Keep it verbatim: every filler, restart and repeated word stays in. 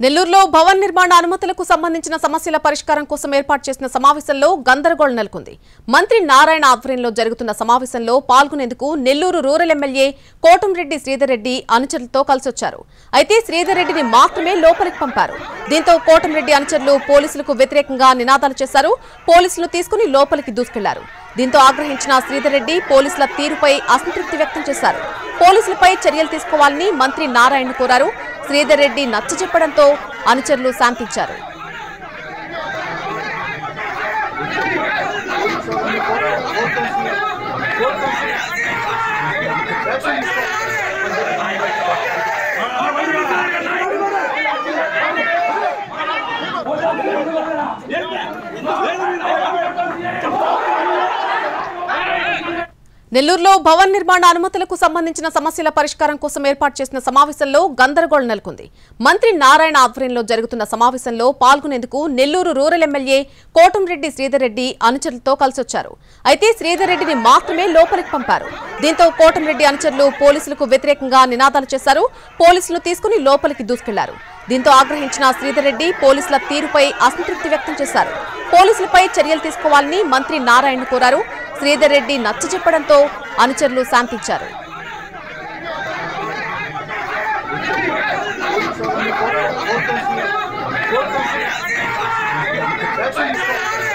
నెల్లూరులో భవన నిర్మాణ అనుమతులకు సంబంధించిన సమస్యల పరిష్కారం కోసం ఏర్పాటు చేసిన సమావేశంలో గందరగోళం నెలకొంది. మంత్రి నారాయణ ఆధ్వర్యంలో జరుగుతున్న సమావేశంలో పాల్గొనేందుకు నెల్లూరు రూరల్ ఎమ్మెల్యే కోటంరెడ్డి శ్రీధర్ రెడ్డి అనుచరులతో కలిసొచ్చారు. అయితే శ్రీధర్ రెడ్డిని మాత్రమే లోపలికి పంపారు. దీంతో కోటంరెడ్డి అనుచరులు పోలీసులకు వ్యతిరేకంగా నినాదాలు చేశారు. పోలీసులు తీసుకుని లోపలికి దూసుకెళ్లారు. దీంతో ఆగ్రహించిన శ్రీధర్ రెడ్డి పోలీసుల తీరుపై అసంతృప్తి వ్యక్తం చేశారు. పోలీసులపై చర్యలు తీసుకోవాలని మంత్రి నారాయణ కోరారు. శ్రీధర్ రెడ్డి నచ్చజెప్పడంతో అనుచరులు శాంతించారు. నెల్లూరులో భవన నిర్మాణ అనుమతులకు సంబంధించిన సమస్యల పరిష్కారం కోసం ఏర్పాటు చేసిన సమావేశంలో గందరగోళం నెలకొంది. మంత్రి నారాయణ ఆధ్వర్యంలో జరుగుతున్న సమావేశంలో పాల్గొనేందుకు నెల్లూరు రూరల్ ఎమ్మెల్యే కోటంరెడ్డి శ్రీధర్ రెడ్డి అనుచరులతో కలిసొచ్చారు. అయితే శ్రీధర్ రెడ్డిని మాత్రమే లోపలికి పంపారు. దీంతో కోటంరెడ్డి అనుచరులు పోలీసులకు వ్యతిరేకంగా నినాదాలు చేశారు. పోలీసులు తీసుకుని లోపలికి దూసుకెళ్లారు. దీంతో ఆగ్రహించిన శ్రీధర్ రెడ్డి పోలీసుల తీరుపై అసంతృప్తి వ్యక్తం చేశారు. పోలీసులపై చర్యలు తీసుకోవాలని మంత్రి నారాయణ కోరారు. శ్రీధర్ రెడ్డి నచ్చజెప్పడంతో అనుచరులు శాంతించారు. That's